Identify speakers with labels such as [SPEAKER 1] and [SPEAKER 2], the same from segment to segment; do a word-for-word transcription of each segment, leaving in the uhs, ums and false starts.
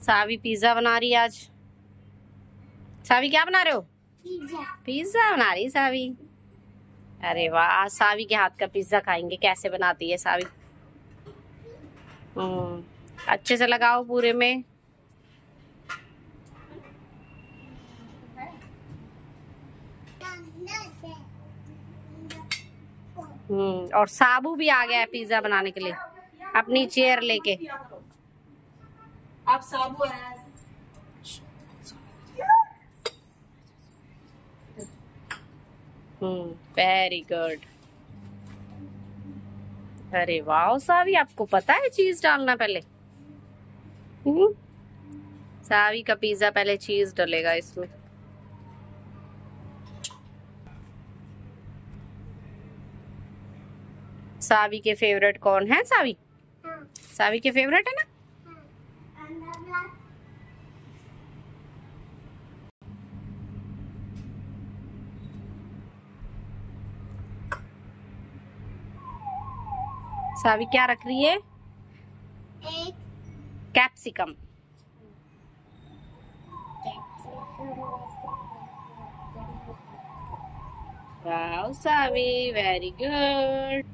[SPEAKER 1] सावी pizza बना रही है आज। सावी क्या बना रहे हो?
[SPEAKER 2] पिज्जा।
[SPEAKER 1] पिज्जा बना रही सावी। अरे वाह, सावी के हाथ का पिज्जा खाएंगे। कैसे बनाती है सावी? हम्म अच्छे से लगाओ पूरे में। हम्म और साबू भी आ गया है पिज्जा बनाने के लिए अपनी चेयर लेके।
[SPEAKER 3] आप साबू आया।
[SPEAKER 1] Hmm very good. अरे वाह सावी, आपको पता है चीज डालना पहले? हम्म सावी का पिज्जा पहले चीज डलेगा इसमें। सावी के फेवरेट कौन है? सावी
[SPEAKER 2] हाँ।
[SPEAKER 1] सावी के फेवरेट है ना?
[SPEAKER 2] हाँ।
[SPEAKER 1] सावी क्या रख रही है?
[SPEAKER 2] एक
[SPEAKER 1] कैप्सिकम। वाह सावी, वेरी गुड।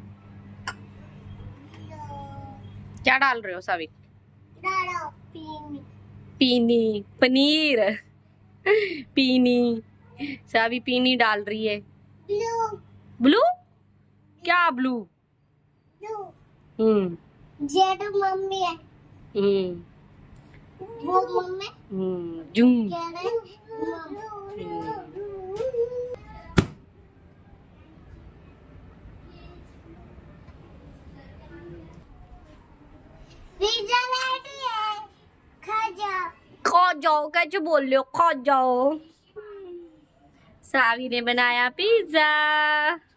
[SPEAKER 1] क्या डाल रहे हो सावी?
[SPEAKER 2] डालो पीनी।
[SPEAKER 1] पीनी पनीर। पीनी सावी पीनी डाल रही है।
[SPEAKER 2] ब्लू।
[SPEAKER 1] ब्लू? क्या ब्लू?
[SPEAKER 2] ब्लू।
[SPEAKER 1] हम्म
[SPEAKER 2] जेड मम्मी है।
[SPEAKER 1] हम्म
[SPEAKER 2] वो मम्मी।
[SPEAKER 1] हम्म जूम।
[SPEAKER 2] क्या है? पिज्जा रेडी है, खा जाओ।
[SPEAKER 1] खा जाओ, कैसे बोल रहे हो? खा जाओ। सावी ने बनाया पिज्जा।